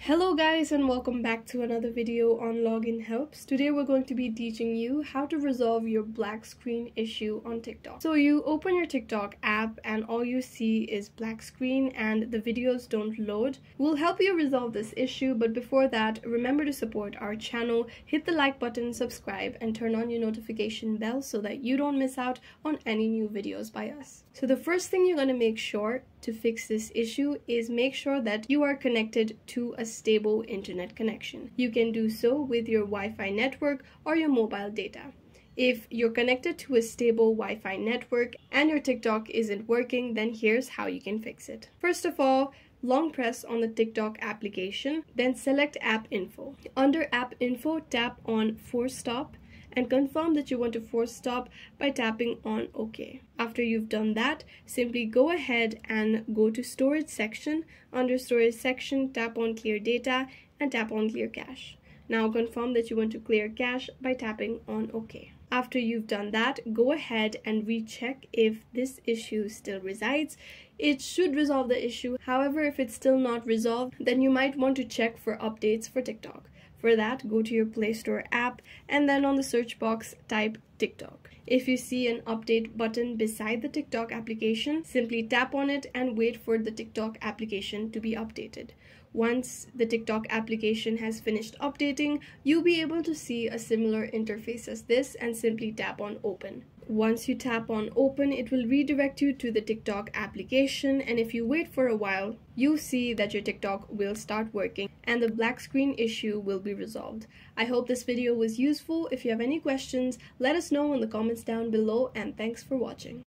Hello guys, and welcome back to another video on login helps. Today we're going to be teaching you how to resolve your black screen issue on TikTok. So you open your TikTok app and all you see is black screen and the videos don't load. We'll help you resolve this issue, but before that, remember to support our channel, hit the like button, subscribe, and turn on your notification bell so that you don't miss out on any new videos by us. So the first thing you're going to make sure to fix this issue is make sure that you are connected to a stable internet connection. You can do so with your Wi-Fi network or your mobile data. If you're connected to a stable Wi-Fi network and your TikTok isn't working, then here's how you can fix it. First of all, long press on the TikTok application, then select App Info. Under App Info, tap on Force Stop and confirm that you want to force stop by tapping on OK. After you've done that, simply go ahead and go to Storage section. Under Storage section, tap on Clear Data and tap on Clear Cache. Now confirm that you want to clear cache by tapping on OK. After you've done that, go ahead and recheck if this issue still resides. It should resolve the issue. However, if it's still not resolved, then you might want to check for updates for TikTok. For that, go to your Play Store app and then on the search box, type TikTok. If you see an update button beside the TikTok application, simply tap on it and wait for the TikTok application to be updated. Once the TikTok application has finished updating, you'll be able to see a similar interface as this and simply tap on Open. Once you tap on Open, it will redirect you to the TikTok application, and if you wait for a while, you'll see that your TikTok will start working and the black screen issue will be resolved. I hope this video was useful. If you have any questions, let us know in the comments down below, and thanks for watching.